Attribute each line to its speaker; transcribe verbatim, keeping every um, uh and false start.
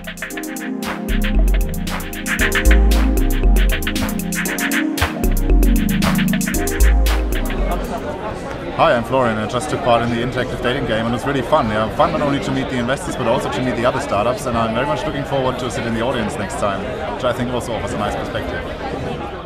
Speaker 1: Hi, I'm Florian. I just took part in the interactive dating game and it was really fun. Yeah, fun not only to meet the investors but also to meet the other startups, and I'm very much looking forward to sit in the audience next time, which I think also offers a nice perspective.